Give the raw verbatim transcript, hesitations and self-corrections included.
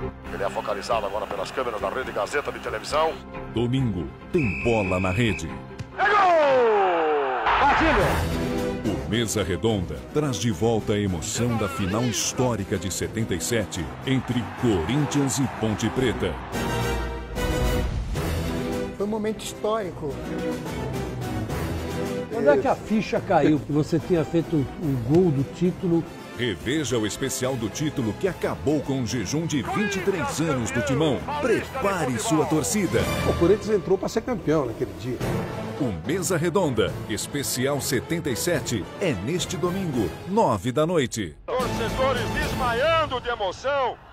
Ele é focalizado agora pelas câmeras da Rede Gazeta de televisão. Domingo tem Bola na Rede. É gol! Batida! O Mesa Redonda traz de volta a emoção da final histórica de setenta e sete entre Corinthians e Ponte Preta. Foi um momento histórico. Quando é que a ficha caiu que você tinha feito o gol do título? Reveja o especial do título que acabou com um jejum de vinte e três anos do Timão. Prepare sua torcida. O Corinthians entrou para ser campeão naquele dia. O Mesa Redonda, especial setenta e sete, é neste domingo, nove da noite. Torcedores desmaiando de emoção.